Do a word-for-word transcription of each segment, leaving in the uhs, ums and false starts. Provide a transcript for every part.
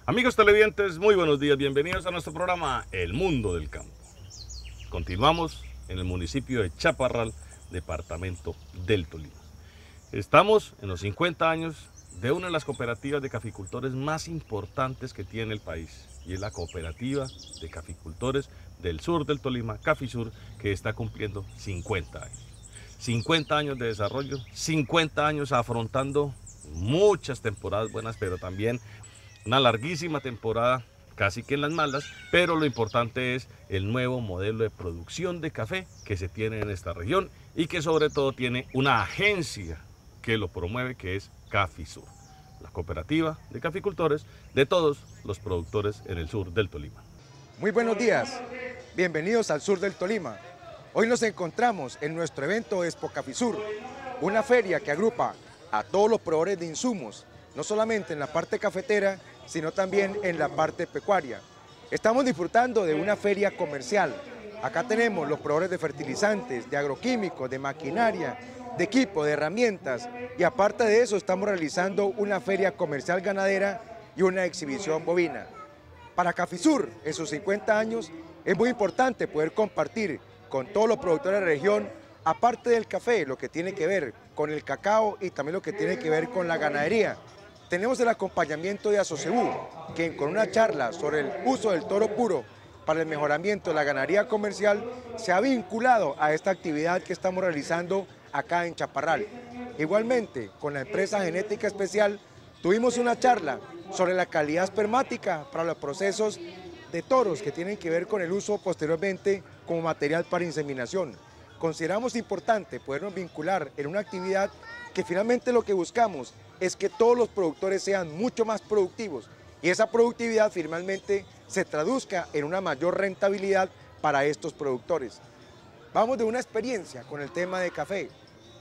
Amigos televidentes, muy buenos días, bienvenidos a nuestro programa El Mundo del Campo. Continuamos en el municipio de Chaparral, departamento del Tolima. Estamos en los cincuenta años de una de las cooperativas de caficultores más importantes que tiene el país, y es la Cooperativa de Caficultores del Sur del Tolima, Cafisur, que está cumpliendo cincuenta años. cincuenta años de desarrollo, cincuenta años afrontando muchas temporadas buenas, pero también una larguísima temporada, casi que en las malas, pero lo importante es el nuevo modelo de producción de café que se tiene en esta región y que sobre todo tiene una agencia que lo promueve, que es Cafisur, la cooperativa de caficultores de todos los productores en el sur del Tolima. Muy buenos días, bienvenidos al sur del Tolima. Hoy nos encontramos en nuestro evento Expo Cafisur, una feria que agrupa a todos los proveedores de insumos, no solamente en la parte cafetera, sino también en la parte pecuaria. Estamos disfrutando de una feria comercial. Acá tenemos los proveedores de fertilizantes, de agroquímicos, de maquinaria, de equipo, de herramientas, y aparte de eso estamos realizando una feria comercial ganadera y una exhibición bovina. Para Cafisur, en sus cincuenta años, es muy importante poder compartir con todos los productores de la región, aparte del café, lo que tiene que ver con el cacao y también lo que tiene que ver con la ganadería. Tenemos el acompañamiento de Asocebú, quien con una charla sobre el uso del toro puro para el mejoramiento de la ganadería comercial se ha vinculado a esta actividad que estamos realizando acá en Chaparral. Igualmente, con la empresa Genética Especial, tuvimos una charla sobre la calidad espermática para los procesos de toros que tienen que ver con el uso posteriormente como material para inseminación. Consideramos importante podernos vincular en una actividad que finalmente lo que buscamos es que todos los productores sean mucho más productivos y esa productividad finalmente se traduzca en una mayor rentabilidad para estos productores. Vamos de una experiencia con el tema de café.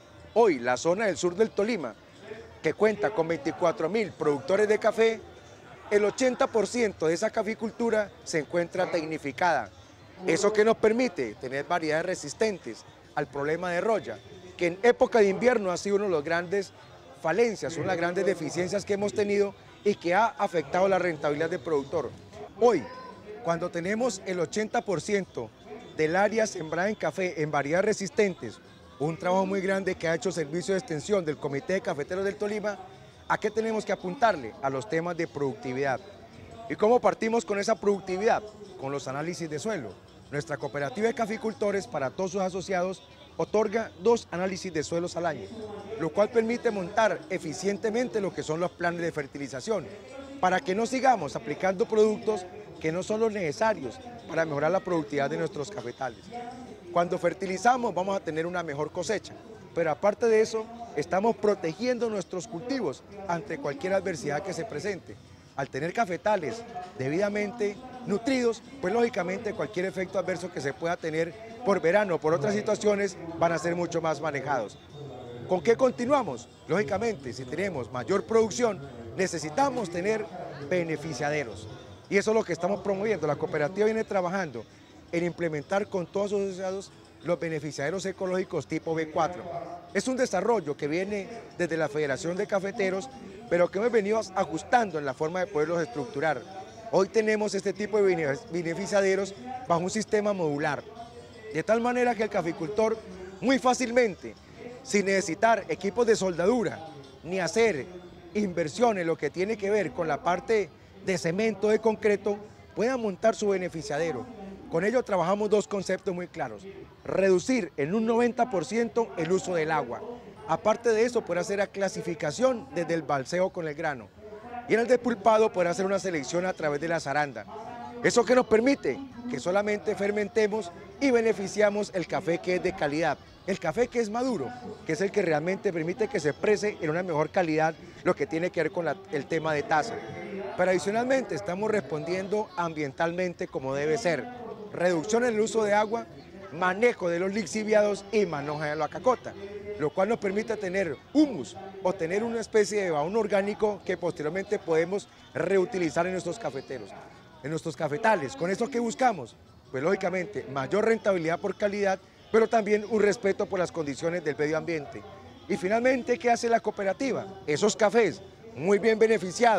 Hoy la zona del sur del Tolima, que cuenta con veinticuatro mil productores de café, el ochenta por ciento de esa caficultura se encuentra tecnificada. Eso que nos permite tener variedades resistentes al problema de roya, que en época de invierno ha sido uno de los grandes falencias, son las grandes deficiencias que hemos tenido y que ha afectado la rentabilidad del productor. Hoy, cuando tenemos el ochenta por ciento del área sembrada en café en variedades resistentes, un trabajo muy grande que ha hecho Servicio de Extensión del Comité de Cafeteros del Tolima, ¿a qué tenemos que apuntarle? A los temas de productividad. ¿Y cómo partimos con esa productividad? Con los análisis de suelo. Nuestra cooperativa de caficultores, para todos sus asociados, otorga dos análisis de suelos al año, lo cual permite montar eficientemente lo que son los planes de fertilización, para que no sigamos aplicando productos que no son los necesarios para mejorar la productividad de nuestros cafetales. Cuando fertilizamos vamos a tener una mejor cosecha, pero aparte de eso, estamos protegiendo nuestros cultivos ante cualquier adversidad que se presente. Al tener cafetales debidamente nutridos, pues lógicamente cualquier efecto adverso que se pueda tener por verano o por otras situaciones van a ser mucho más manejados. ¿Con qué continuamos? Lógicamente, si tenemos mayor producción, necesitamos tener beneficiaderos. Y eso es lo que estamos promoviendo. La cooperativa viene trabajando en implementar con todos sus asociados los beneficiaderos ecológicos tipo B cuatro. Es un desarrollo que viene desde la Federación de Cafeteros, pero que hemos venido ajustando en la forma de poderlos estructurar. Hoy tenemos este tipo de beneficiaderos bajo un sistema modular, de tal manera que el caficultor muy fácilmente, sin necesitar equipos de soldadura, ni hacer inversión en lo que tiene que ver con la parte de cemento, de concreto, pueda montar su beneficiadero. Con ello trabajamos dos conceptos muy claros: reducir en un noventa por ciento el uso del agua. Aparte de eso, poder hacer la clasificación desde el balseo con el grano. Y en el despulpado poder hacer una selección a través de la zaranda. Eso que nos permite que solamente fermentemos y beneficiamos el café que es de calidad. El café que es maduro, que es el que realmente permite que se exprese en una mejor calidad lo que tiene que ver con la, el tema de taza. Pero adicionalmente estamos respondiendo ambientalmente como debe ser. Reducción en el uso de agua, manejo de los lixiviados y manejo de la cacota, lo cual nos permite tener humus o tener una especie de baúl orgánico que posteriormente podemos reutilizar en nuestros cafeteros, en nuestros cafetales. ¿Con eso qué buscamos? Pues lógicamente mayor rentabilidad por calidad, pero también un respeto por las condiciones del medio ambiente. Y finalmente, ¿qué hace la cooperativa? Esos cafés muy bien beneficiados,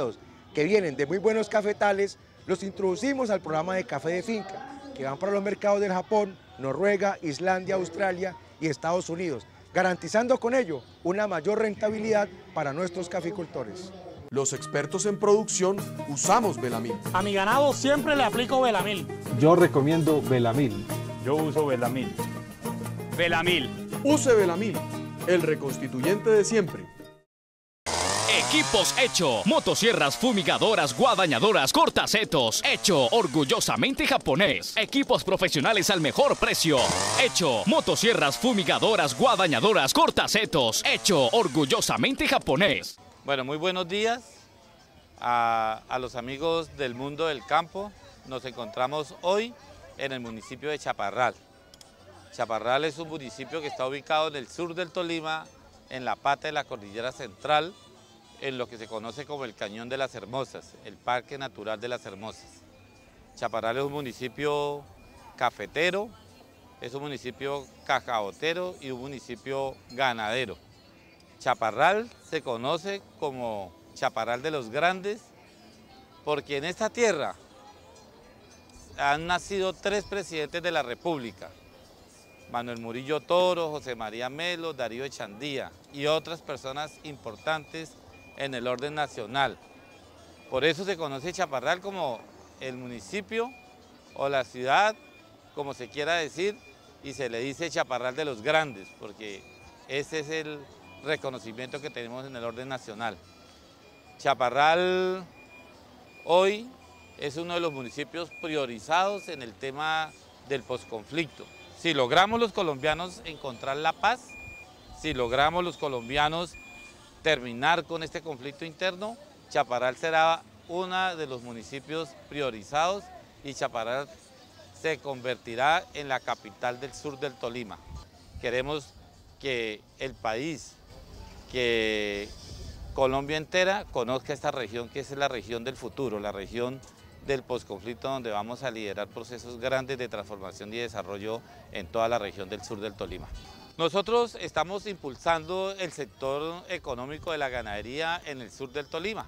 que vienen de muy buenos cafetales, los introducimos al programa de café de finca, que van para los mercados del Japón, Noruega, Islandia, Australia y Estados Unidos, garantizando con ello una mayor rentabilidad para nuestros caficultores. Los expertos en producción usamos Belamil. A mi ganado siempre le aplico Belamil. Yo recomiendo Belamil. Yo uso Belamil. Belamil. Use Belamil, el reconstituyente de siempre. Equipos Hecho, motosierras fumigadoras, guadañadoras, cortacetos. Hecho, orgullosamente japonés. Equipos profesionales al mejor precio. Hecho, motosierras fumigadoras, guadañadoras, cortacetos. Hecho, orgullosamente japonés. Bueno, muy buenos días a, a los amigos del mundo del campo. Nos encontramos hoy en el municipio de Chaparral. Chaparral es un municipio que está ubicado en el sur del Tolima, en la pata de la cordillera central, en lo que se conoce como el Cañón de las Hermosas, el Parque Natural de las Hermosas. Chaparral es un municipio cafetero, es un municipio cacaotero y un municipio ganadero. Chaparral se conoce como Chaparral de los Grandes porque en esta tierra han nacido tres presidentes de la República: Manuel Murillo Toro, José María Melo, Darío Echandía y otras personas importantes en el orden nacional. Por eso se conoce Chaparral como el municipio o la ciudad, como se quiera decir, y se le dice Chaparral de los Grandes, porque ese es el reconocimiento que tenemos en el orden nacional. Chaparral hoy es uno de los municipios priorizados en el tema del posconflicto. Si logramos los colombianos encontrar la paz, si logramos los colombianos terminar con este conflicto interno, Chaparral será uno de los municipios priorizados y Chaparral se convertirá en la capital del sur del Tolima. Queremos que el país, que Colombia entera conozca esta región, que es la región del futuro, la región del posconflicto, donde vamos a liderar procesos grandes de transformación y desarrollo en toda la región del sur del Tolima. Nosotros estamos impulsando el sector económico de la ganadería en el sur del Tolima.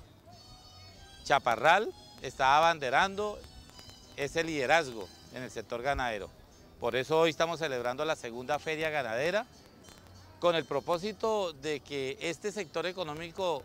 Chaparral está abanderando ese liderazgo en el sector ganadero. Por eso hoy estamos celebrando la segunda feria ganadera con el propósito de que este sector económico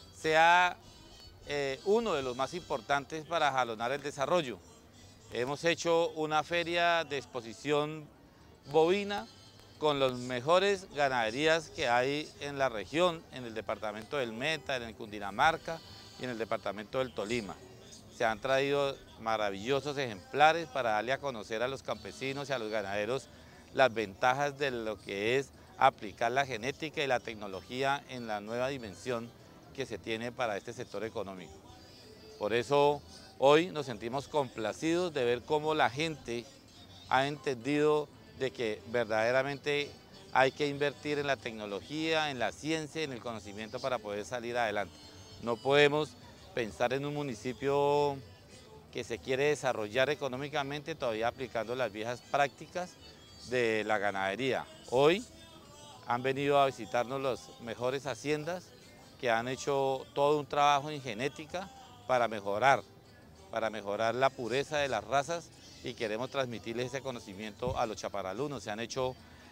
sea eh, uno de los más importantes para jalonar el desarrollo. Hemos hecho una feria de exposición bovina con las mejores ganaderías que hay en la región, en el departamento del Meta, en el Cundinamarca y en el departamento del Tolima. Se han traído maravillosos ejemplares para darle a conocer a los campesinos y a los ganaderos las ventajas de lo que es aplicar la genética y la tecnología en la nueva dimensión que se tiene para este sector económico. Por eso hoy nos sentimos complacidos de ver cómo la gente ha entendido de que verdaderamente hay que invertir en la tecnología, en la ciencia, en el conocimiento para poder salir adelante. No podemos pensar en un municipio que se quiere desarrollar económicamente todavía aplicando las viejas prácticas de la ganadería. Hoy han venido a visitarnos las mejores haciendas que han hecho todo un trabajo en genética para mejorar, para mejorar la pureza de las razas, y queremos transmitirles ese conocimiento a los chaparralunos. Se han hecho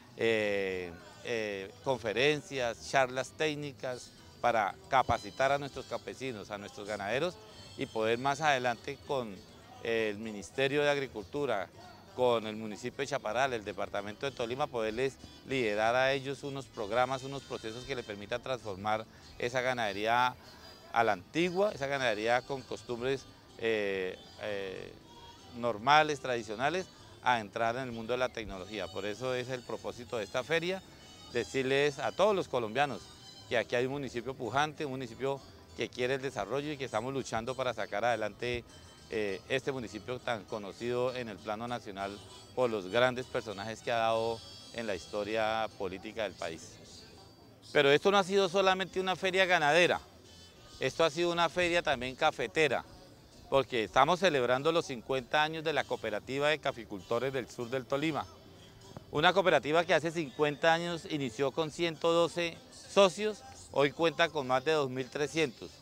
eh, eh, conferencias, charlas técnicas para capacitar a nuestros campesinos, a nuestros ganaderos, y poder más adelante con el Ministerio de Agricultura, con el municipio de Chaparral, el departamento de Tolima, poderles liderar a ellos unos programas, unos procesos que les permitan transformar esa ganadería a la antigua, esa ganadería con costumbres eh, eh, normales, tradicionales, a entrar en el mundo de la tecnología. Por eso es el propósito de esta feria, decirles a todos los colombianos que aquí hay un municipio pujante, un municipio que quiere el desarrollo y que estamos luchando para sacar adelante eh, este municipio tan conocido en el plano nacional por los grandes personajes que ha dado en la historia política del país. Pero esto no ha sido solamente una feria ganadera, esto ha sido una feria también cafetera, porque estamos celebrando los cincuenta años de la Cooperativa de Caficultores del Sur del Tolima. Una cooperativa que hace cincuenta años inició con ciento doce socios, hoy cuenta con más de dos mil trescientos.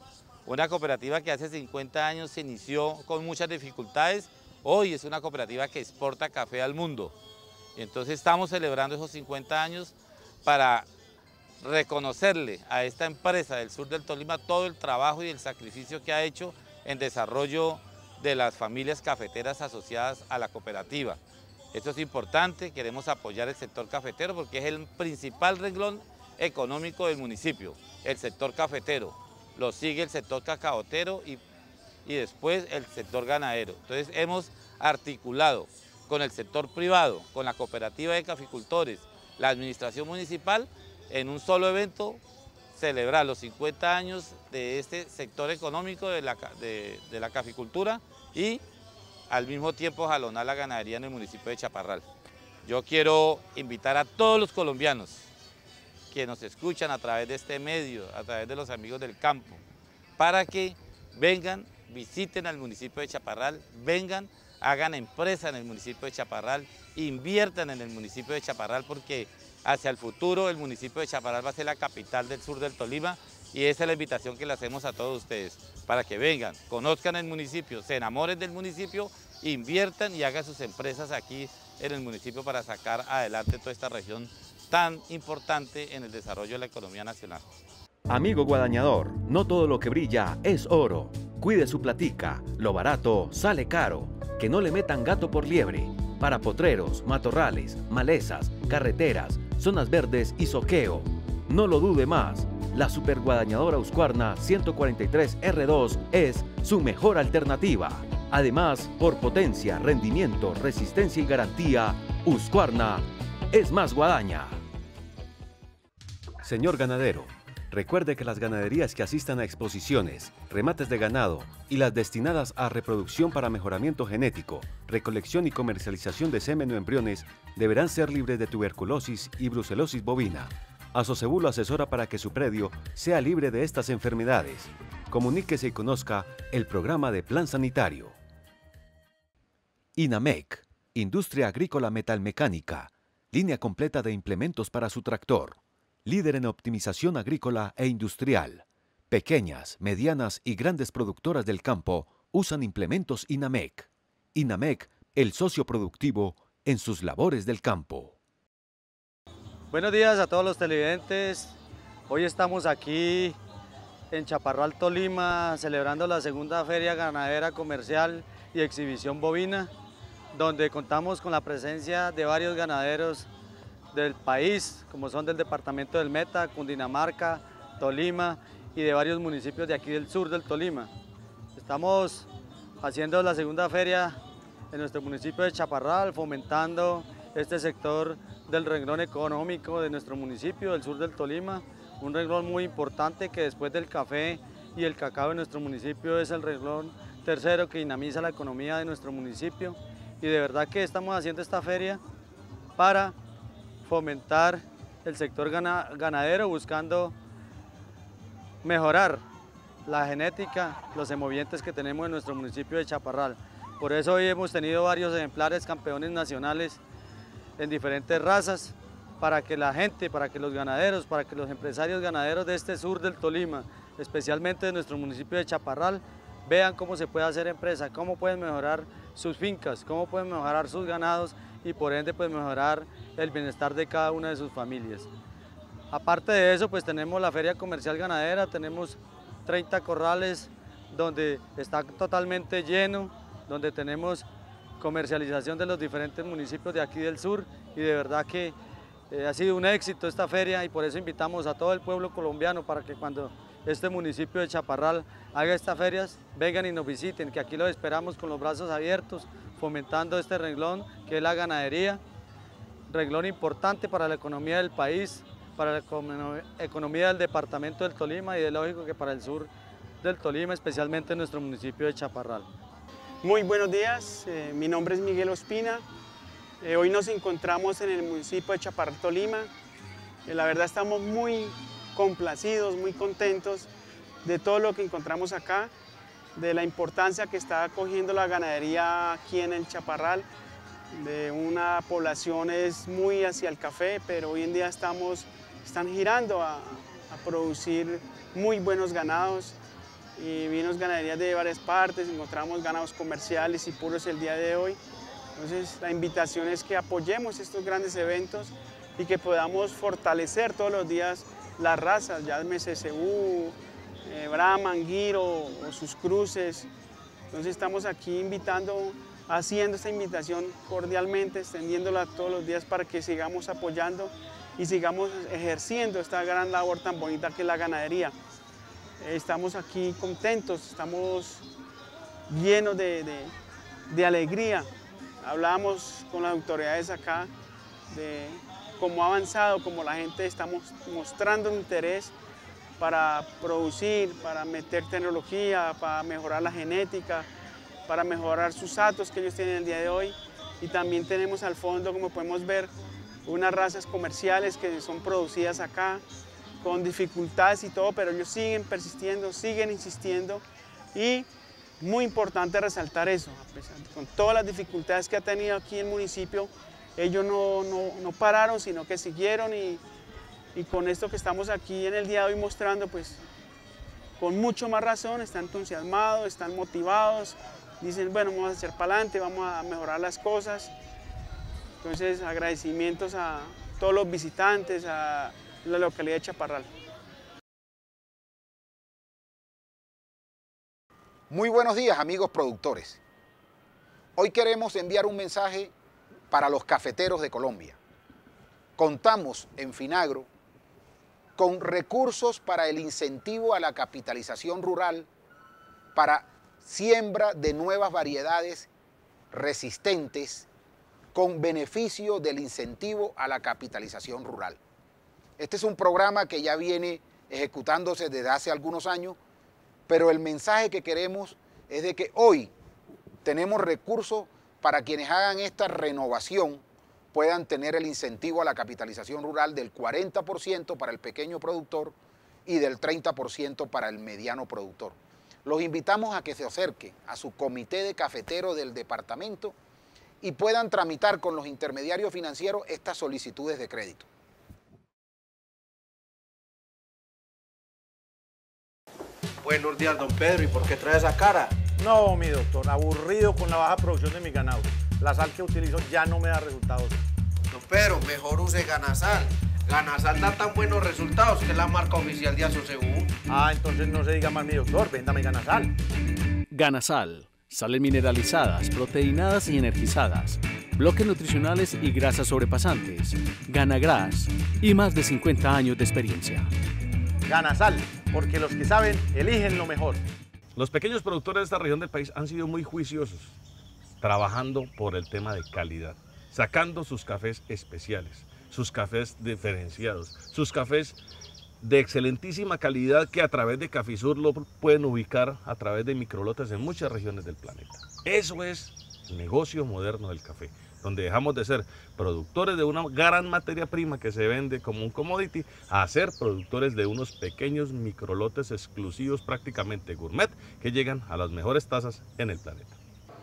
Una cooperativa que hace cincuenta años se inició con muchas dificultades, hoy es una cooperativa que exporta café al mundo. Y entonces estamos celebrando esos cincuenta años para reconocerle a esta empresa del sur del Tolima todo el trabajo y el sacrificio que ha hecho en desarrollo de las familias cafeteras asociadas a la cooperativa. Esto es importante, queremos apoyar el sector cafetero porque es el principal renglón económico del municipio, el sector cafetero. Lo sigue el sector cacaotero y, y después el sector ganadero. Entonces hemos articulado con el sector privado, con la cooperativa de caficultores, la administración municipal, en un solo evento celebrar los cincuenta años de este sector económico de la, de, de la caficultura y al mismo tiempo jalonar la ganadería en el municipio de Chaparral. Yo quiero invitar a todos los colombianos que nos escuchan a través de este medio, a través de los amigos del campo, para que vengan, visiten al municipio de Chaparral, vengan, hagan empresa en el municipio de Chaparral, inviertan en el municipio de Chaparral porque hacia el futuro el municipio de Chaparral va a ser la capital del sur del Tolima y esa es la invitación que le hacemos a todos ustedes, para que vengan, conozcan el municipio, se enamoren del municipio, inviertan y hagan sus empresas aquí en el municipio para sacar adelante toda esta región tan importante en el desarrollo de la economía nacional. Amigo guadañador, no todo lo que brilla es oro. Cuide su platica, lo barato sale caro. Que no le metan gato por liebre. Para potreros, matorrales, malezas, carreteras, zonas verdes y soqueo. No lo dude más, la Super Guadañadora Husqvarna ciento cuarenta y tres R dos es su mejor alternativa. Además, por potencia, rendimiento, resistencia y garantía, Husqvarna es más guadaña. Señor ganadero, recuerde que las ganaderías que asistan a exposiciones, remates de ganado y las destinadas a reproducción para mejoramiento genético, recolección y comercialización de semen o embriones deberán ser libres de tuberculosis y brucelosis bovina. Asocebu lo asesora para que su predio sea libre de estas enfermedades. Comuníquese y conozca el programa de plan sanitario. INAMEC, Industria Agrícola Metalmecánica, línea completa de implementos para su tractor. Líder en optimización agrícola e industrial. Pequeñas, medianas y grandes productoras del campo usan implementos INAMEC. INAMEC, el socio productivo en sus labores del campo. Buenos días a todos los televidentes. Hoy estamos aquí en Chaparral, Tolima, celebrando la segunda Feria Ganadera Comercial y Exhibición Bovina, donde contamos con la presencia de varios ganaderos del país, como son del departamento del Meta, Cundinamarca, Tolima y de varios municipios de aquí del sur del Tolima. Estamos haciendo la segunda feria en nuestro municipio de Chaparral, fomentando este sector del renglón económico de nuestro municipio, del sur del Tolima, un renglón muy importante que después del café y el cacao en nuestro municipio es el renglón tercero que dinamiza la economía de nuestro municipio, y de verdad que estamos haciendo esta feria para fomentar el sector ganadero, buscando mejorar la genética, los semovientes que tenemos en nuestro municipio de Chaparral. Por eso hoy hemos tenido varios ejemplares campeones nacionales en diferentes razas, para que la gente, para que los ganaderos, para que los empresarios ganaderos de este sur del Tolima, especialmente de nuestro municipio de Chaparral, vean cómo se puede hacer empresa, cómo pueden mejorar sus fincas, cómo pueden mejorar sus ganados y por ende pues mejorar el bienestar de cada una de sus familias. Aparte de eso, pues tenemos la Feria Comercial Ganadera, tenemos treinta corrales donde está totalmente lleno, donde tenemos comercialización de los diferentes municipios de aquí del sur, y de verdad que eh, ha sido un éxito esta feria, y por eso invitamos a todo el pueblo colombiano para que cuando este municipio de Chaparral haga estas ferias, vengan y nos visiten, que aquí los esperamos con los brazos abiertos, fomentando este renglón que es la ganadería, renglón importante para la economía del país, para la economía del departamento del Tolima y de lógico que para el sur del Tolima, especialmente en nuestro municipio de Chaparral. Muy buenos días, eh, mi nombre es Miguel Ospina. Eh, hoy nos encontramos en el municipio de Chaparral, Tolima. Eh, la verdad estamos muy complacidos, muy contentos de todo lo que encontramos acá, de la importancia que está cogiendo la ganadería aquí en el Chaparral, de una población es muy hacia el café, pero hoy en día estamos, están girando a, a producir muy buenos ganados. y vimos ganaderías de varias partes, encontramos ganados comerciales y puros el día de hoy. Entonces la invitación es que apoyemos estos grandes eventos y que podamos fortalecer todos los días las razas, ya llámese Cebú, eh, Brahman, Giro o sus cruces. Entonces estamos aquí invitando, haciendo esta invitación cordialmente, extendiéndola todos los días para que sigamos apoyando y sigamos ejerciendo esta gran labor tan bonita que es la ganadería. Estamos aquí contentos, estamos llenos de, de, de alegría. Hablábamos con las autoridades acá de cómo ha avanzado, cómo la gente está mostrando un interés para producir, para meter tecnología, para mejorar la genética, para mejorar sus atos que ellos tienen el día de hoy. Y también tenemos al fondo, como podemos ver, unas razas comerciales que son producidas acá, con dificultades y todo, pero ellos siguen persistiendo, siguen insistiendo y muy importante resaltar eso, a pesar de, con todas las dificultades que ha tenido aquí el municipio, ellos no, no, no pararon, sino que siguieron y, y con esto que estamos aquí en el día de hoy mostrando, pues con mucho más razón, están entusiasmados, están motivados, dicen, bueno, vamos a hacer para adelante, vamos a mejorar las cosas. Entonces, agradecimientos a todos los visitantes, a la localidad de Chaparral. Muy buenos días, amigos productores. Hoy queremos enviar un mensaje para los cafeteros de Colombia. Contamos en Finagro con recursos para el incentivo a la capitalización rural, para siembra de nuevas variedades resistentes, con beneficio del incentivo a la capitalización rural. Este es un programa que ya viene ejecutándose desde hace algunos años, pero el mensaje que queremos es de que hoy tenemos recursos para quienes hagan esta renovación puedan tener el incentivo a la capitalización rural del cuarenta por ciento para el pequeño productor y del treinta por ciento para el mediano productor. Los invitamos a que se acerquen a su comité de cafeteros del departamento y puedan tramitar con los intermediarios financieros estas solicitudes de crédito. Buenos días, don Pedro. ¿Y por qué trae esa cara? No, mi doctor, aburrido con la baja producción de mi ganado. La sal que utilizo ya no me da resultados. Don Pedro, mejor use Ganasal. Ganasal da tan buenos resultados que es la marca oficial de Asocebú. Ah, entonces no se diga más, mi doctor. Véndame Ganasal. Ganasal. Sales mineralizadas, proteinadas y energizadas, bloques nutricionales y grasas sobrepasantes, Ganagras y más de cincuenta años de experiencia. Ganasal, porque los que saben eligen lo mejor. Los pequeños productores de esta región del país han sido muy juiciosos, trabajando por el tema de calidad, sacando sus cafés especiales, sus cafés diferenciados, sus cafés de excelentísima calidad que a través de Cafisur lo pueden ubicar a través de microlotes en muchas regiones del planeta. Eso es el negocio moderno del café, donde dejamos de ser productores de una gran materia prima que se vende como un commodity a ser productores de unos pequeños microlotes exclusivos, prácticamente gourmet, que llegan a las mejores tasas en el planeta.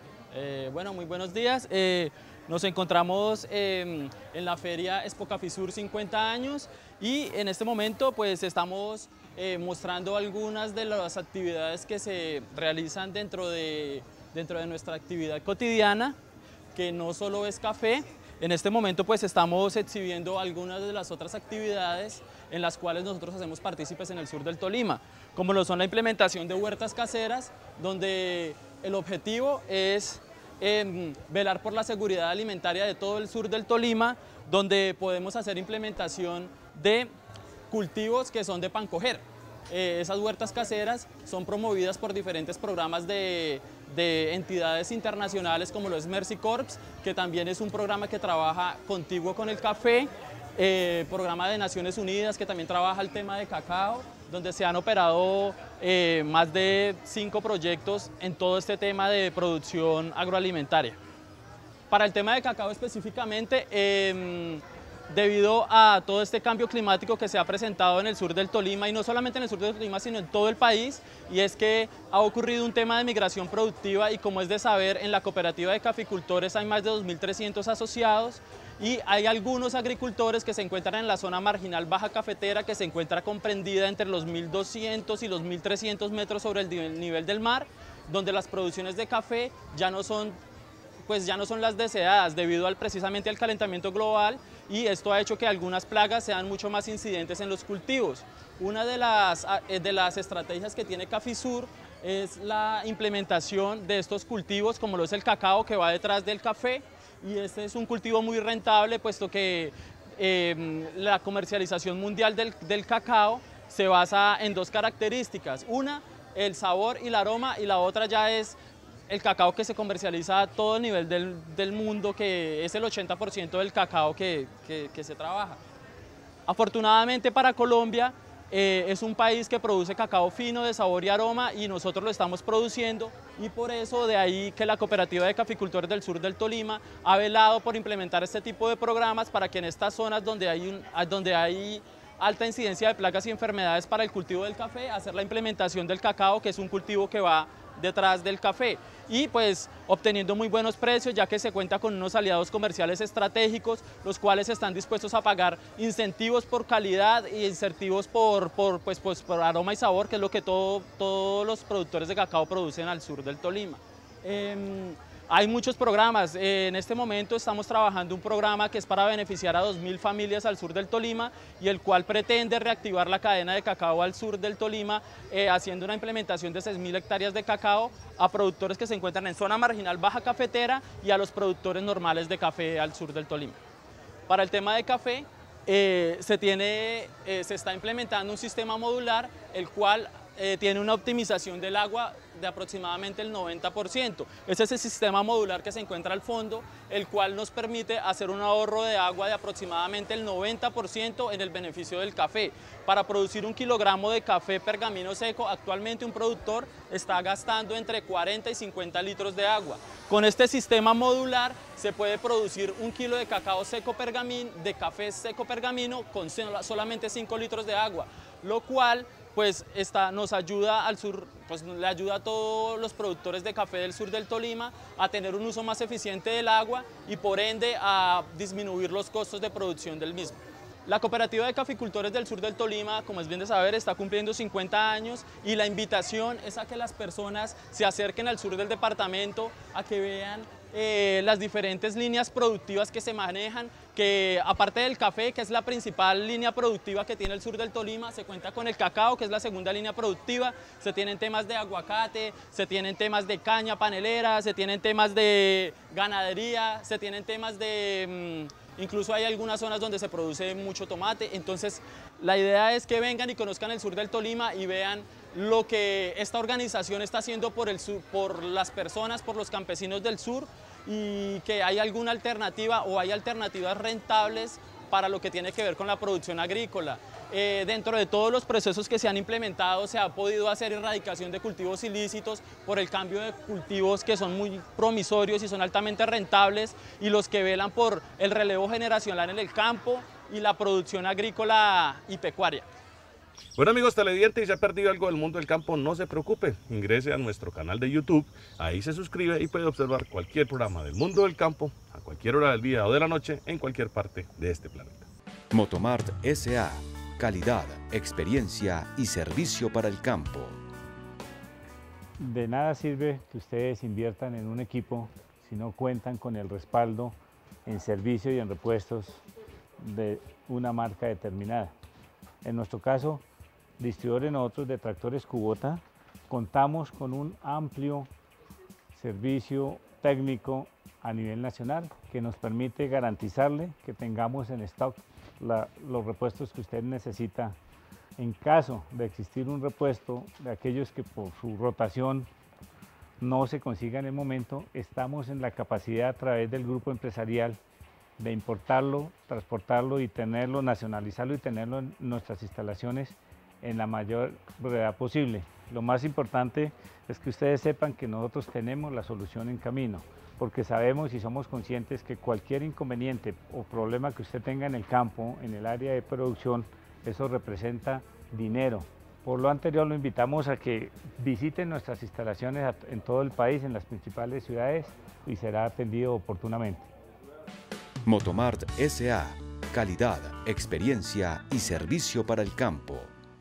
Eh, bueno, muy buenos días. Eh, nos encontramos eh, en la feria Expo Cafisur cincuenta años y en este momento pues estamos eh, mostrando algunas de las actividades que se realizan dentro de, dentro de nuestra actividad cotidiana, que no solo es café. En este momento pues estamos exhibiendo algunas de las otras actividades en las cuales nosotros hacemos partícipes en el sur del Tolima, como lo son la implementación de huertas caseras, donde el objetivo es eh, velar por la seguridad alimentaria de todo el sur del Tolima, donde podemos hacer implementación de cultivos que son de pan coger. Eh, esas huertas caseras son promovidas por diferentes programas de, de entidades internacionales como lo es Mercy Corps, que también es un programa que trabaja contiguo con el café, eh, programa de Naciones Unidas que también trabaja el tema de cacao, donde se han operado eh, más de cinco proyectos en todo este tema de producción agroalimentaria. Para el tema de cacao específicamente, eh, debido a todo este cambio climático que se ha presentado en el sur del Tolima, y no solamente en el sur del Tolima, sino en todo el país, y es que ha ocurrido un tema de migración productiva, y como es de saber, en la cooperativa de caficultores hay más de dos mil trescientos asociados, y hay algunos agricultores que se encuentran en la zona marginal baja cafetera, que se encuentra comprendida entre los mil doscientos y los mil trescientos metros sobre el nivel del mar, donde las producciones de café ya no son pues ya no son las deseadas debido al, precisamente al calentamiento global, y esto ha hecho que algunas plagas sean mucho más incidentes en los cultivos. Una de las, de las estrategias que tiene Cafisur es la implementación de estos cultivos, como lo es el cacao, que va detrás del café, y este es un cultivo muy rentable, puesto que eh, la comercialización mundial del, del cacao se basa en dos características: una, el sabor y el aroma, y la otra ya es el cacao que se comercializa a todo el nivel del, del mundo, que es el ochenta por ciento del cacao que, que, que se trabaja. Afortunadamente para Colombia, eh, es un país que produce cacao fino de sabor y aroma, y nosotros lo estamos produciendo, y por eso de ahí que la Cooperativa de Caficultores del Sur del Tolima ha velado por implementar este tipo de programas para que en estas zonas donde hay, un, donde hay alta incidencia de plagas y enfermedades para el cultivo del café, hacer la implementación del cacao, que es un cultivo que va detrás del café, y pues obteniendo muy buenos precios, ya que se cuenta con unos aliados comerciales estratégicos, los cuales están dispuestos a pagar incentivos por calidad y incentivos por, por, pues, pues, por aroma y sabor, que es lo que todo, todos los productores de cacao producen al sur del Tolima. Eh, Hay muchos programas. En este momento estamos trabajando un programa que es para beneficiar a dos mil familias al sur del Tolima, y el cual pretende reactivar la cadena de cacao al sur del Tolima, eh, haciendo una implementación de seis mil hectáreas de cacao a productores que se encuentran en zona marginal baja cafetera y a los productores normales de café al sur del Tolima. Para el tema de café, eh, se, tiene, eh, se está implementando un sistema modular, el cual eh, tiene una optimización del agua de aproximadamente el noventa por ciento. Ese es el sistema modular que se encuentra al fondo, el cual nos permite hacer un ahorro de agua de aproximadamente el noventa por ciento en el beneficio del café. Para producir un kilogramo de café pergamino seco, actualmente un productor está gastando entre cuarenta y cincuenta litros de agua. Con este sistema modular se puede producir un kilo de cacao seco pergamino, de café seco pergamino, con solamente cinco litros de agua, lo cual pues esta, nos ayuda al sur, pues le ayuda a todos los productores de café del sur del Tolima a tener un uso más eficiente del agua, y por ende a disminuir los costos de producción del mismo. La Cooperativa de Caficultores del Sur del Tolima, como es bien de saber, está cumpliendo cincuenta años, y la invitación es a que las personas se acerquen al sur del departamento, a que vean eh, las diferentes líneas productivas que se manejan, que aparte del café, que es la principal línea productiva que tiene el sur del Tolima, se cuenta con el cacao, que es la segunda línea productiva, se tienen temas de aguacate, se tienen temas de caña panelera, se tienen temas de ganadería, se tienen temas de... Mmm, incluso hay algunas zonas donde se produce mucho tomate. Entonces la idea es que vengan y conozcan el sur del Tolima y vean lo que esta organización está haciendo por, el sur, por las personas, por los campesinos del sur, y que hay alguna alternativa o hay alternativas rentables para lo que tiene que ver con la producción agrícola. Eh, dentro de todos los procesos que se han implementado se ha podido hacer erradicación de cultivos ilícitos por el cambio de cultivos que son muy promisorios y son altamente rentables, y los que velan por el relevo generacional en el campo y la producción agrícola y pecuaria. Bueno, amigos televidentes, si se ha perdido algo del mundo del campo, no se preocupe, ingrese a nuestro canal de YouTube, ahí se suscribe y puede observar cualquier programa del mundo del campo a cualquier hora del día o de la noche en cualquier parte de este planeta. Motomart S A, calidad, experiencia y servicio para el campo. De nada sirve que ustedes inviertan en un equipo si no cuentan con el respaldo en servicio y en repuestos de una marca determinada. En nuestro caso, distribuidores nosotros de tractores Kubota, contamos con un amplio servicio técnico a nivel nacional que nos permite garantizarle que tengamos en stock la, los repuestos que usted necesita. En caso de existir un repuesto de aquellos que por su rotación no se consiga en el momento, estamos en la capacidad a través del grupo empresarial de importarlo, transportarlo y tenerlo, nacionalizarlo y tenerlo en nuestras instalaciones en la mayor brevedad posible. Lo más importante es que ustedes sepan que nosotros tenemos la solución en camino, porque sabemos y somos conscientes que cualquier inconveniente o problema que usted tenga en el campo, en el área de producción, eso representa dinero. Por lo anterior, lo invitamos a que visiten nuestras instalaciones en todo el país, en las principales ciudades, y será atendido oportunamente. Motomart S A. Calidad, experiencia y servicio para el campo.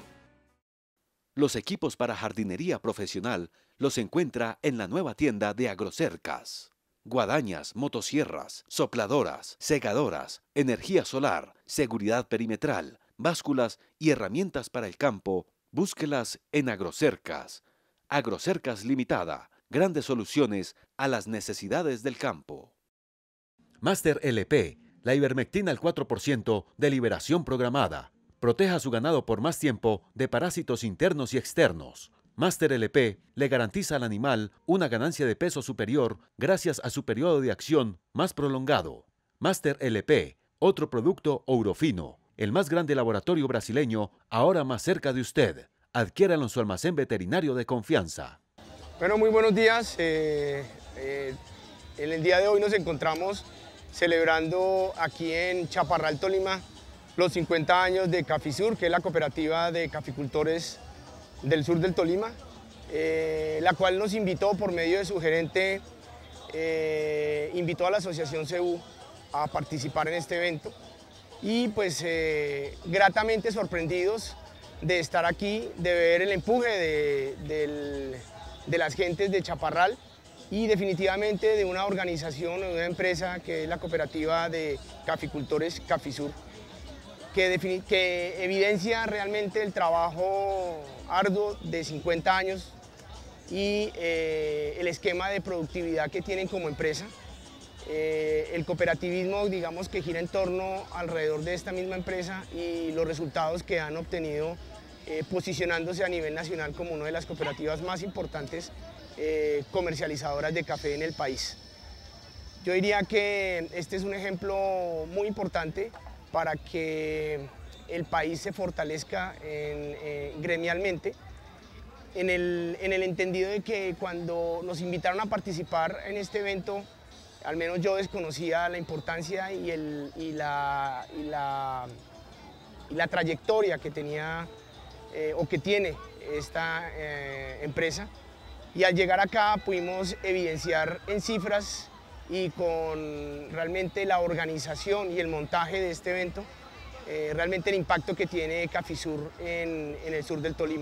Los equipos para jardinería profesional los encuentra en la nueva tienda de Agrocercas. Guadañas, motosierras, sopladoras, segadoras, energía solar, seguridad perimetral, básculas y herramientas para el campo, búsquelas en Agrocercas. Agrocercas Limitada, grandes soluciones a las necesidades del campo. Master L P, la ivermectina al cuatro por ciento de liberación programada. Proteja a su ganado por más tiempo de parásitos internos y externos. Master L P le garantiza al animal una ganancia de peso superior gracias a su periodo de acción más prolongado. Master L P, otro producto Ourofino, el más grande laboratorio brasileño, ahora más cerca de usted. Adquiéralo en su almacén veterinario de confianza. Bueno, muy buenos días. Eh, eh, en el día de hoy nos encontramos celebrando aquí en Chaparral, Tolima, los cincuenta años de Cafisur, que es la cooperativa de caficultores del sur del Tolima, eh, la cual nos invitó por medio de su gerente, eh, invitó a la Asociación C U a participar en este evento y pues eh, gratamente sorprendidos de estar aquí, de ver el empuje de, del, de las gentes de Chaparral y definitivamente de una organización o de una empresa que es la cooperativa de caficultores Cafisur, que, que evidencia realmente el trabajo arduo de cincuenta años y eh, el esquema de productividad que tienen como empresa. Eh, el cooperativismo, digamos, que gira en torno alrededor de esta misma empresa y los resultados que han obtenido eh, posicionándose a nivel nacional como una de las cooperativas más importantes eh, comercializadoras de café en el país. Yo diría que este es un ejemplo muy importante para que el país se fortalezca en, eh, gremialmente, en el, en el entendido de que cuando nos invitaron a participar en este evento, al menos yo desconocía la importancia y, el, y, la, y, la, y la trayectoria que tenía eh, o que tiene esta eh, empresa, y al llegar acá pudimos evidenciar en cifras y con realmente la organización y el montaje de este evento, eh, realmente el impacto que tiene Cafisur en, en el sur del Tolima.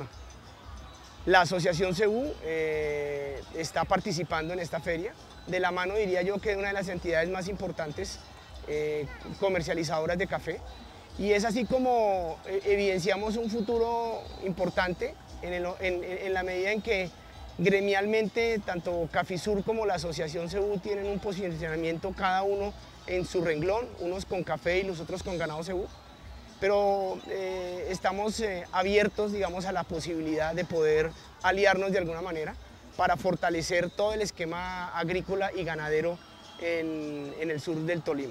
La Asociación C U eh, está participando en esta feria, de la mano diría yo que es una de las entidades más importantes eh, comercializadoras de café, y es así como eh, evidenciamos un futuro importante en, el, en, en la medida en que gremialmente, tanto Cafisur como la Asociación C U tienen un posicionamiento cada uno en su renglón, unos con café y los otros con ganado C U, pero eh, estamos eh, abiertos, digamos, a la posibilidad de poder aliarnos de alguna manera para fortalecer todo el esquema agrícola y ganadero en, en el sur del Tolima.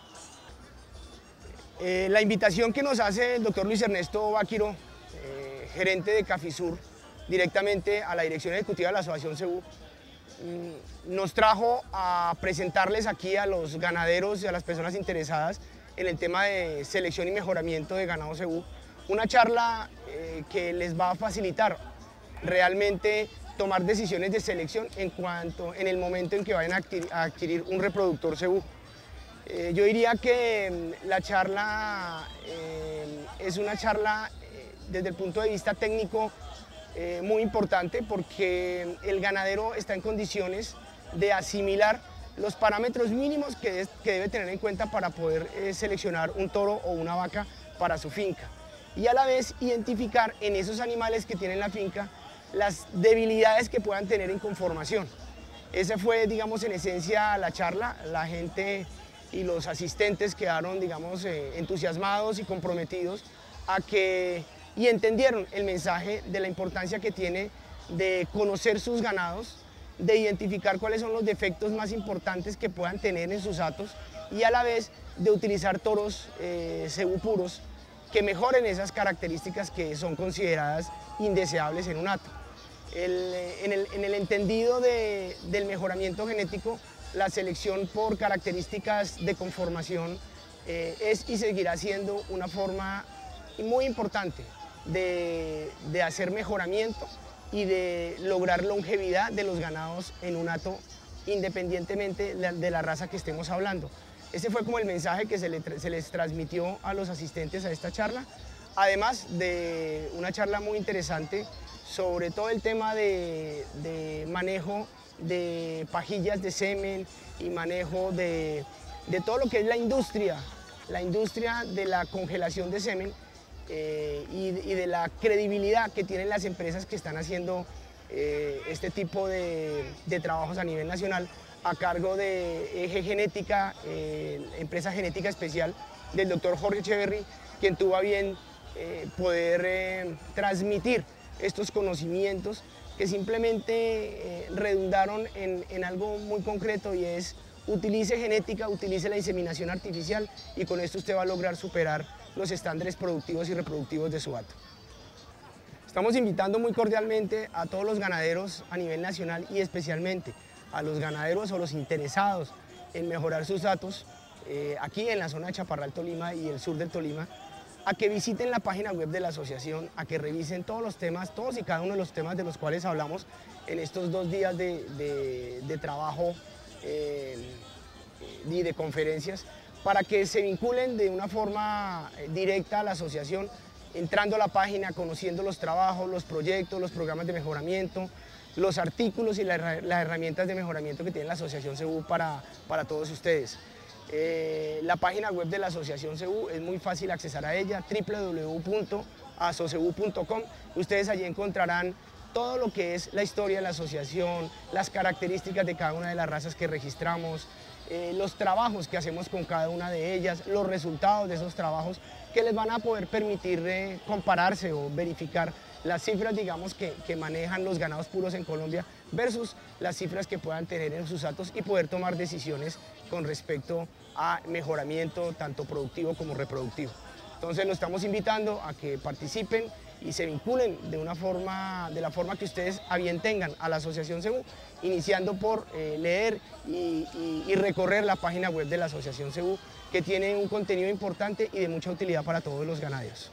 Eh, la invitación que nos hace el doctor Luis Ernesto Báquiro, eh, gerente de Cafisur, directamente a la dirección ejecutiva de la Asociación C U, nos trajo a presentarles aquí a los ganaderos y a las personas interesadas en el tema de selección y mejoramiento de ganado C U, una charla eh, que les va a facilitar realmente tomar decisiones de selección en cuanto en el momento en que vayan a adquirir, a adquirir un reproductor C U. Eh, yo diría que la charla eh, es una charla eh, desde el punto de vista técnico Eh, muy importante, porque el ganadero está en condiciones de asimilar los parámetros mínimos que, es, que debe tener en cuenta para poder eh, seleccionar un toro o una vaca para su finca, y a la vez identificar en esos animales que tienen la finca las debilidades que puedan tener en conformación. Esa fue, digamos, en esencia la charla. La gente y los asistentes quedaron, digamos, eh, entusiasmados y comprometidos a que y entendieron el mensaje de la importancia que tiene de conocer sus ganados, de identificar cuáles son los defectos más importantes que puedan tener en sus hatos y a la vez de utilizar toros eh, C U puros que mejoren esas características que son consideradas indeseables en un hato. El, en, el, en el entendido de, del mejoramiento genético, la selección por características de conformación eh, es y seguirá siendo una forma muy importante de, de hacer mejoramiento y de lograr longevidad de los ganados en un hato, independientemente de la raza que estemos hablando. Ese fue como el mensaje que se, le, se les transmitió a los asistentes a esta charla, además de una charla muy interesante sobre todo el tema de, de manejo de pajillas de semen y manejo de, de todo lo que es la industria, la industria de la congelación de semen eh, y, y de la credibilidad que tienen las empresas que están haciendo eh, este tipo de, de trabajos a nivel nacional a cargo de Eje Genética, eh, empresa genética especial del doctor Jorge Echeverry, quien tuvo a bien eh, poder eh, transmitir estos conocimientos que simplemente eh, redundaron en, en algo muy concreto, y es utilice genética, utilice la inseminación artificial, y con esto usted va a lograr superar los estándares productivos y reproductivos de su hato. Estamos invitando muy cordialmente a todos los ganaderos a nivel nacional y especialmente a los ganaderos o los interesados en mejorar sus hatos eh, aquí en la zona de Chaparral, Tolima y el sur del Tolima, a que visiten la página web de la asociación, a que revisen todos los temas, todos y cada uno de los temas de los cuales hablamos en estos dos días de, de, de trabajo eh, y de conferencias, para que se vinculen de una forma directa a la asociación, entrando a la página, conociendo los trabajos, los proyectos, los programas de mejoramiento, los artículos y la, las herramientas de mejoramiento que tiene la Asociación CEBU para, para todos ustedes. Eh, la página web de la Asociación CEBU es muy fácil accesar a ella, w w w punto asocebu punto com. Ustedes allí encontrarán todo lo que es la historia de la asociación, las características de cada una de las razas que registramos, eh, los trabajos que hacemos con cada una de ellas, los resultados de esos trabajos que les van a poder permitir eh, compararse o verificar las cifras, digamos, que, que manejan los ganados puros en Colombia versus las cifras que puedan tener en sus hatos y poder tomar decisiones con respecto a mejoramiento tanto productivo como reproductivo. Entonces los estamos invitando a que participen y se vinculen de una forma, de la forma que ustedes a bien tengan a la Asociación CEBU, iniciando por eh, leer y, y, y recorrer la página web de la Asociación CEBU, que tiene un contenido importante y de mucha utilidad para todos los ganaderos.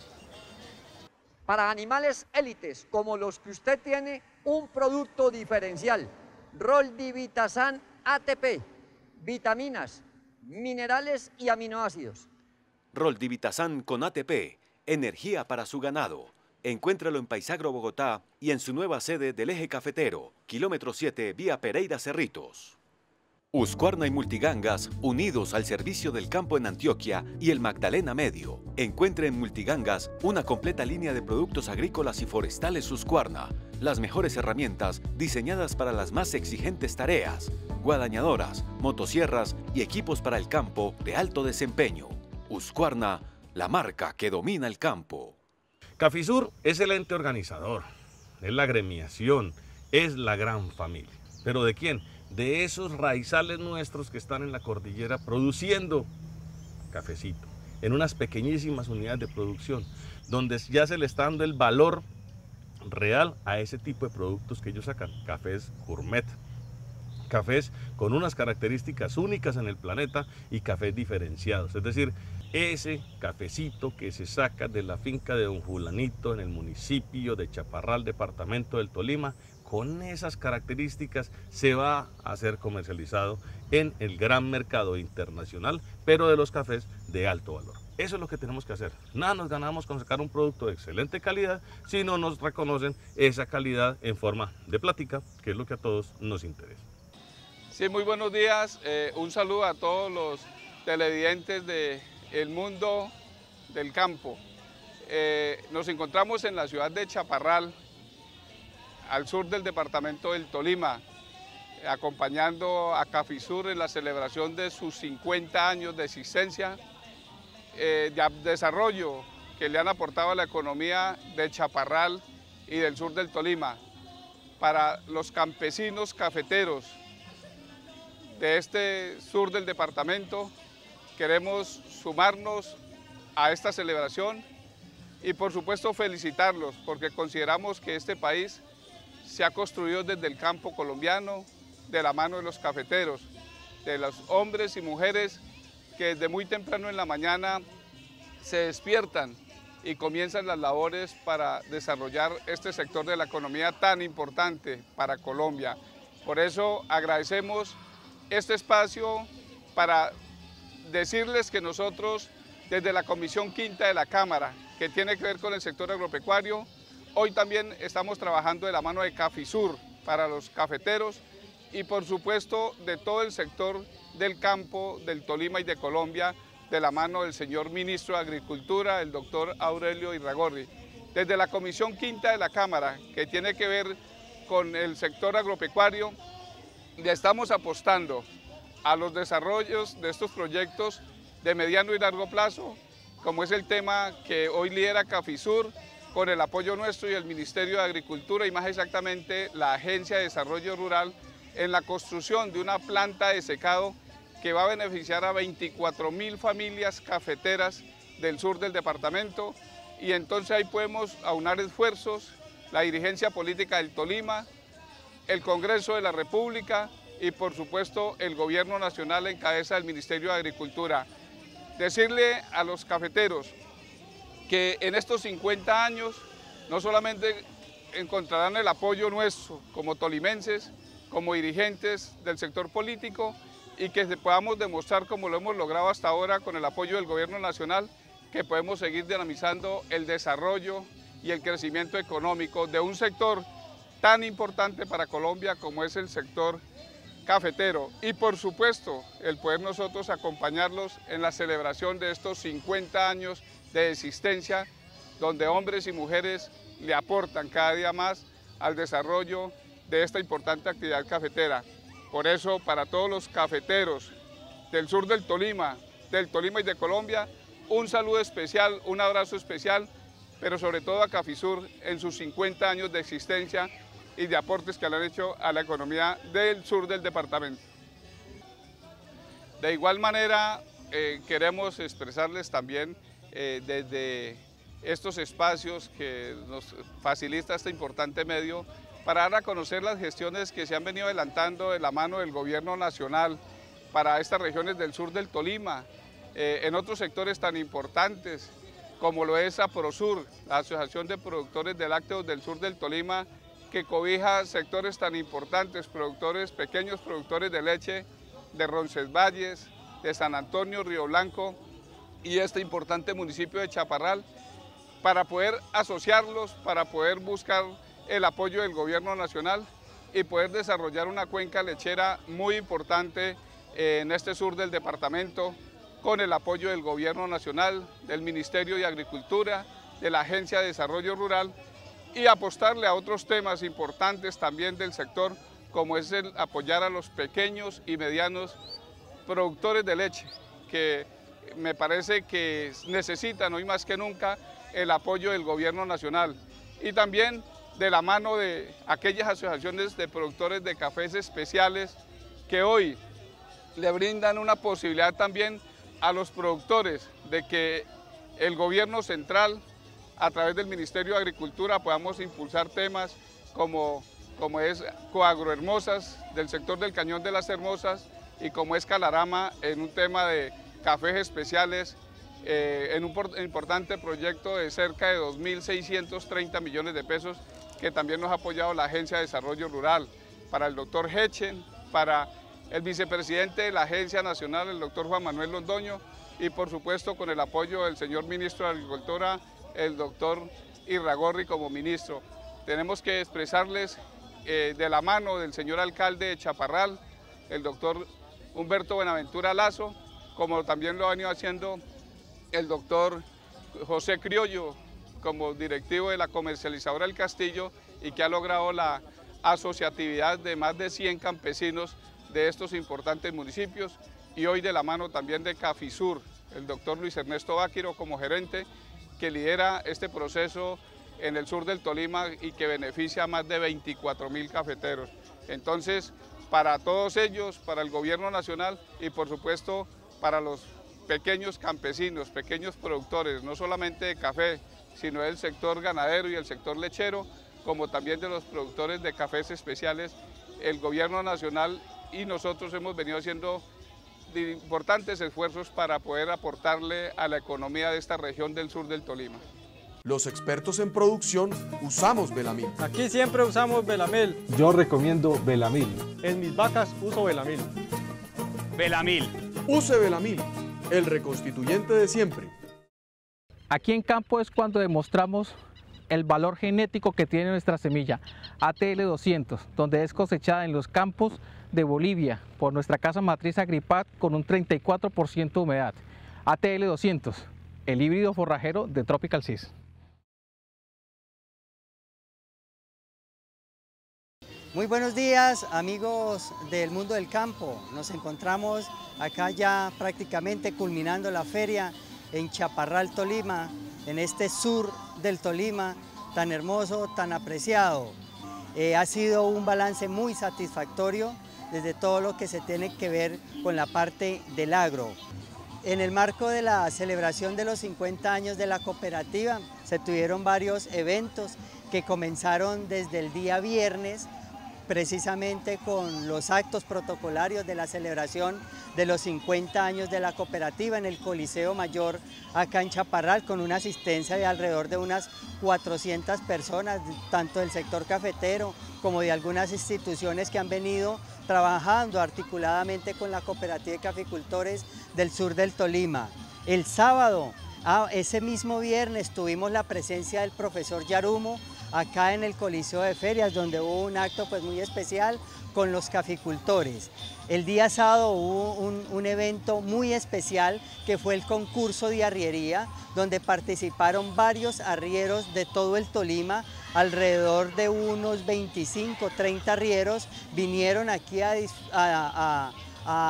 Para animales élites como los que usted tiene, un producto diferencial, Roldivitasan A T P, vitaminas, minerales y aminoácidos. Roldivitasan con A T P, energía para su ganado. Encuéntralo en Paisagro, Bogotá, y en su nueva sede del Eje Cafetero, kilómetro siete, vía Pereira Cerritos. Husqvarna y Multigangas, unidos al servicio del campo en Antioquia y el Magdalena Medio. Encuentre en Multigangas una completa línea de productos agrícolas y forestales Husqvarna, las mejores herramientas diseñadas para las más exigentes tareas, guadañadoras, motosierras y equipos para el campo de alto desempeño. Husqvarna, la marca que domina el campo. Cafisur es el ente organizador, es la agremiación, es la gran familia. ¿Pero de quién? De esos raizales nuestros que están en la cordillera produciendo cafecito, en unas pequeñísimas unidades de producción, donde ya se le está dando el valor real a ese tipo de productos que ellos sacan, cafés gourmet, cafés con unas características únicas en el planeta y cafés diferenciados, es decir, ese cafecito que se saca de la finca de don Fulanito en el municipio de Chaparral, departamento del Tolima, con esas características se va a ser comercializado en el gran mercado internacional, pero de los cafés de alto valor. Eso es lo que tenemos que hacer. Nada nos ganamos con sacar un producto de excelente calidad si no nos reconocen esa calidad en forma de plática, que es lo que a todos nos interesa. Sí, muy buenos días. Eh, un saludo a todos los televidentes del mundo del campo. Eh, nos encontramos en la ciudad de Chaparral, al sur del departamento del Tolima, acompañando a Cafisur en la celebración de sus cincuenta años de existencia, eh, de desarrollo que le han aportado a la economía de Chaparral y del sur del Tolima. Para los campesinos cafeteros de este sur del departamento, queremos sumarnos a esta celebración y por supuesto felicitarlos porque consideramos que este país se ha construido desde el campo colombiano, de la mano de los cafeteros, de los hombres y mujeres que desde muy temprano en la mañana se despiertan y comienzan las labores para desarrollar este sector de la economía tan importante para Colombia. Por eso agradecemos este espacio para decirles que nosotros desde la Comisión Quinta de la Cámara, que tiene que ver con el sector agropecuario, hoy también estamos trabajando de la mano de Cafisur para los cafeteros y por supuesto de todo el sector del campo, del Tolima y de Colombia, de la mano del señor Ministro de Agricultura, el doctor Aurelio Irragorri. Desde la Comisión Quinta de la Cámara, que tiene que ver con el sector agropecuario, le estamos apostando a los desarrollos de estos proyectos de mediano y largo plazo, como es el tema que hoy lidera Cafisur, con el apoyo nuestro y el Ministerio de Agricultura y más exactamente la Agencia de Desarrollo Rural, en la construcción de una planta de secado que va a beneficiar a veinticuatro mil familias cafeteras del sur del departamento, y entonces ahí podemos aunar esfuerzos, la dirigencia política del Tolima, el Congreso de la República y por supuesto el Gobierno Nacional en cabeza del Ministerio de Agricultura. Decirle a los cafeteros que en estos cincuenta años no solamente encontrarán el apoyo nuestro como tolimenses, como dirigentes del sector político, y que podamos demostrar, como lo hemos logrado hasta ahora con el apoyo del Gobierno Nacional, que podemos seguir dinamizando el desarrollo y el crecimiento económico de un sector tan importante para Colombia como es el sector cafetero. Y por supuesto, el poder nosotros acompañarlos en la celebración de estos cincuenta años de existencia, donde hombres y mujeres le aportan cada día más al desarrollo de esta importante actividad cafetera. Por eso, para todos los cafeteros del sur del Tolima, del Tolima y de Colombia, un saludo especial, un abrazo especial, pero sobre todo a Cafisur en sus cincuenta años de existencia y de aportes que le han hecho a la economía del sur del departamento. De igual manera, eh, queremos expresarles también eh, desde estos espacios que nos facilita este importante medio, para dar a conocer las gestiones que se han venido adelantando de la mano del Gobierno Nacional para estas regiones del sur del Tolima, eh, en otros sectores tan importantes como lo es APROSUR, la Asociación de Productores de Lácteos del Sur del Tolima, que cobija sectores tan importantes, productores, pequeños productores de leche de Roncesvalles, de San Antonio, Río Blanco y este importante municipio de Chaparral, para poder asociarlos, para poder buscar el apoyo del Gobierno Nacional y poder desarrollar una cuenca lechera muy importante en este sur del departamento, con el apoyo del Gobierno Nacional, del Ministerio de Agricultura, de la Agencia de Desarrollo Rural, y apostarle a otros temas importantes también del sector, como es el apoyar a los pequeños y medianos productores de leche, que me parece que necesitan hoy más que nunca el apoyo del Gobierno Nacional, y también de la mano de aquellas asociaciones de productores de cafés especiales que hoy le brindan una posibilidad también a los productores de que el Gobierno Central, a través del Ministerio de Agricultura, podamos impulsar temas como, como es Coagrohermosas, del sector del Cañón de las Hermosas, y como es Calarama, en un tema de cafés especiales, eh, en un importante proyecto de cerca de dos mil seiscientos treinta millones de pesos, que también nos ha apoyado la Agencia de Desarrollo Rural, para el doctor Hechen, para el vicepresidente de la Agencia Nacional, el doctor Juan Manuel Londoño, y por supuesto con el apoyo del señor Ministro de Agricultura, el doctor Irragorri como ministro. Tenemos que expresarles eh, de la mano del señor alcalde de Chaparral, el doctor Humberto Buenaventura Lazo, como también lo ha venido haciendo el doctor José Criollo, como directivo de la comercializadora El Castillo, y que ha logrado la asociatividad de más de cien campesinos de estos importantes municipios, y hoy de la mano también de Cafisur, el doctor Luis Ernesto Báquiro como gerente, que lidera este proceso en el sur del Tolima y que beneficia a más de veinticuatro mil cafeteros. Entonces, para todos ellos, para el Gobierno Nacional y por supuesto para los pequeños campesinos, pequeños productores, no solamente de café, sino del sector ganadero y el sector lechero, como también de los productores de cafés especiales. El gobierno nacional y nosotros hemos venido haciendo importantes esfuerzos para poder aportarle a la economía de esta región del sur del Tolima. Los expertos en producción usamos Velamil. Aquí siempre usamos Velamil. Yo recomiendo Velamil. En mis vacas uso Velamil. Velamil. Use Velamil, el reconstituyente de siempre. Aquí en campo es cuando demostramos el valor genético que tiene nuestra semilla A T L doscientos, donde es cosechada en los campos de Bolivia por nuestra casa matriz Agripat con un treinta y cuatro por ciento de humedad. A T L doscientos, el híbrido forrajero de Tropical Seeds. Muy buenos días, amigos del mundo del campo. Nos encontramos acá ya prácticamente culminando la feria en Chaparral, Tolima, en este sur del Tolima tan hermoso, tan apreciado. Eh, ha sido un balance muy satisfactorio desde todo lo que se tiene que ver con la parte del agro. En el marco de la celebración de los cincuenta años de la cooperativa, se tuvieron varios eventos que comenzaron desde el día viernes, precisamente con los actos protocolarios de la celebración de los cincuenta años de la cooperativa en el Coliseo Mayor acá en Chaparral, con una asistencia de alrededor de unas cuatrocientas personas, tanto del sector cafetero como de algunas instituciones que han venido trabajando articuladamente con la cooperativa de caficultores del sur del Tolima. El sábado, ah, ese mismo viernes, tuvimos la presencia del profesor Yarumo acá en el Coliseo de Ferias, donde hubo un acto pues muy especial con los caficultores. El día sábado hubo un, un evento muy especial que fue el concurso de arriería, donde participaron varios arrieros de todo el Tolima, alrededor de unos veinticinco, treinta arrieros vinieron aquí a, a, a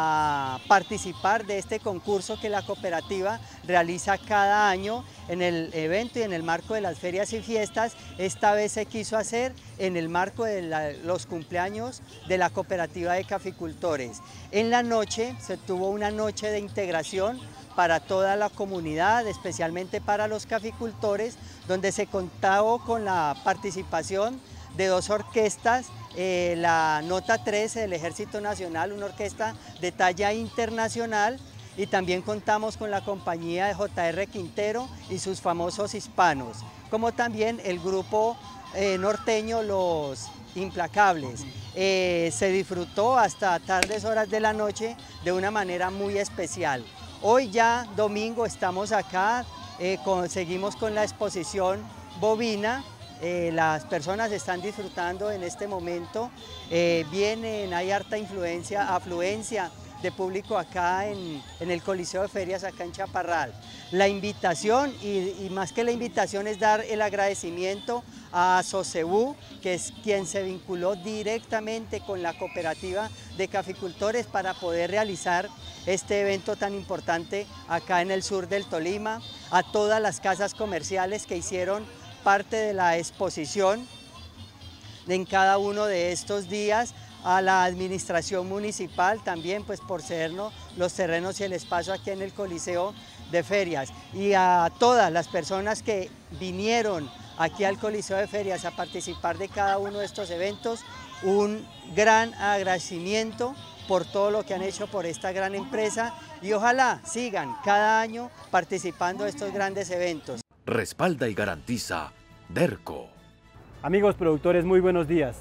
a participar de este concurso que la cooperativa realiza cada año en el evento y en el marco de las ferias y fiestas. Esta vez se quiso hacer en el marco de la, los cumpleaños de la cooperativa de caficultores. En la noche se tuvo una noche de integración para toda la comunidad, especialmente para los caficultores, donde se contó con la participación de dos orquestas, eh, la Nota trece del Ejército Nacional, una orquesta de talla internacional, y también contamos con la compañía de J R Quintero y sus famosos hispanos, como también el grupo eh, norteño Los Implacables. Eh, se disfrutó hasta tardes horas de la noche de una manera muy especial. Hoy ya domingo estamos acá, eh, con, seguimos con la exposición bovina. Eh, las personas están disfrutando en este momento, eh, vienen, hay harta influencia, afluencia de público acá en, en el Coliseo de Ferias, acá en Chaparral. La invitación, y, y más que la invitación, es dar el agradecimiento a Sosebú, que es quien se vinculó directamente con la cooperativa de caficultores para poder realizar este evento tan importante acá en el sur del Tolima, a todas las casas comerciales que hicieron parte de la exposición en cada uno de estos días, a la administración municipal también, pues por cedernos los terrenos y el espacio aquí en el Coliseo de Ferias, y a todas las personas que vinieron aquí al Coliseo de Ferias a participar de cada uno de estos eventos, un gran agradecimiento por todo lo que han hecho por esta gran empresa, y ojalá sigan cada año participando de estos grandes eventos. Respalda y garantiza Derco. Amigos productores, muy buenos días.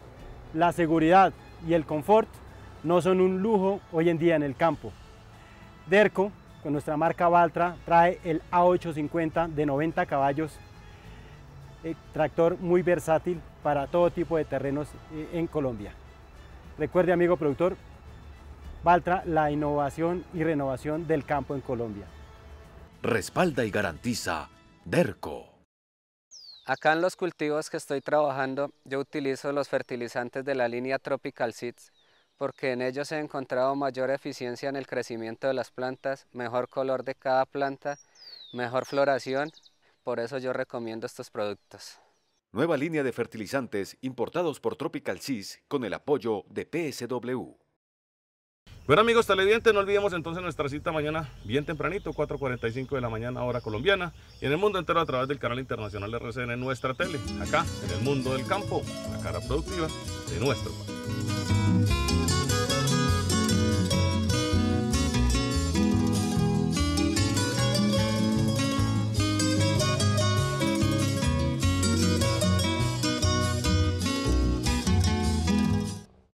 La seguridad y el confort no son un lujo hoy en día en el campo. Derco, con nuestra marca Valtra, trae el A ochocientos cincuenta de noventa caballos, eh, tractor muy versátil para todo tipo de terrenos eh, en Colombia. Recuerde, amigo productor, Valtra, la innovación y renovación del campo en Colombia. Respalda y garantiza Derco. Acá en los cultivos que estoy trabajando, yo utilizo los fertilizantes de la línea Tropical Seeds, porque en ellos he encontrado mayor eficiencia en el crecimiento de las plantas, mejor color de cada planta, mejor floración. Por eso yo recomiendo estos productos. Nueva línea de fertilizantes importados por Tropical Seeds con el apoyo de P S W. Bueno, amigos televidentes, no olvidemos entonces nuestra cita mañana bien tempranito, cuatro cuarenta y cinco de la mañana, hora colombiana, y en el mundo entero a través del canal internacional R C N en nuestra tele, acá en el mundo del campo, la cara productiva de nuestro país.